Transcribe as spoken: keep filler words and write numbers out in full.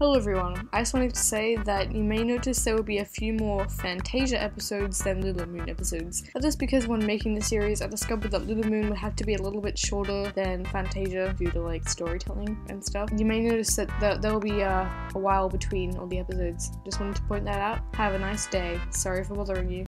Hello everyone, I just wanted to say that you may notice there will be a few more Fantasia episodes than Little Moon episodes. That is because when making the series I discovered that Little Moon would have to be a little bit shorter than Fantasia due to like storytelling and stuff. You may notice that th there will be uh, a while between all the episodes. Just wanted to point that out. Have a nice day. Sorry for bothering you.